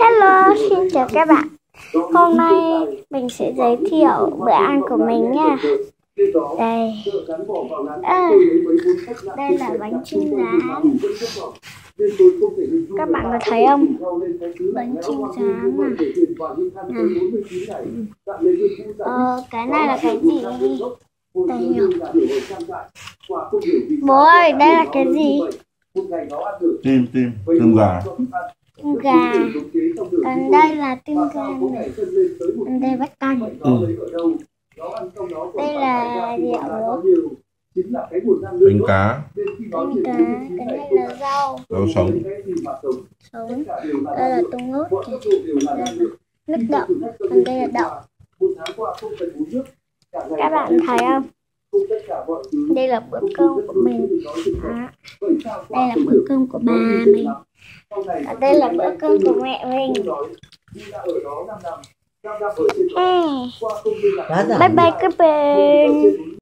Hello, xin chào các bạn. Hôm nay mình sẽ giới thiệu bữa ăn của mình nha. Đây, đây là bánh chưng rán. Các bạn có thấy không? Bánh chưng rán này. Cái này là cái gì? Đây nhỉ? Bố ơi, đây là cái gì? Tim gà. Tim gà. Còn đây là tim gan này. Còn đây bát canh. Đây là rượu. Bánh cá. Cái này là rau. Rau sống. Đây là tung ớt. Nước đậu. Còn đây là đậu. Các bạn thấy không? Đây là bữa cơm của mình. Đây là bữa cơm của bà mình. Và đây là bữa cơm của mẹ mình. Bye bye các bạn.